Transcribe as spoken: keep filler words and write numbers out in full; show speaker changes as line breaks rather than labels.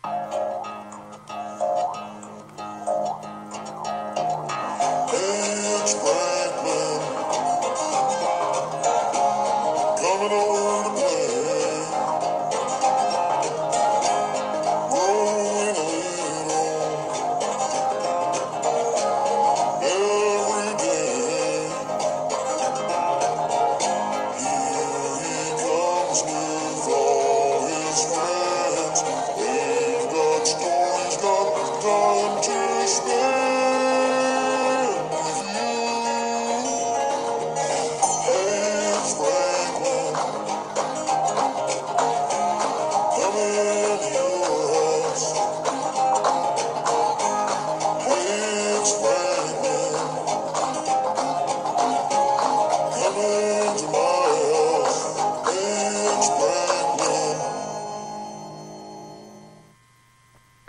It's Franklin coming over to play, rolling a little every day. Here he comes with all his friends. They've got stories, got time to spare.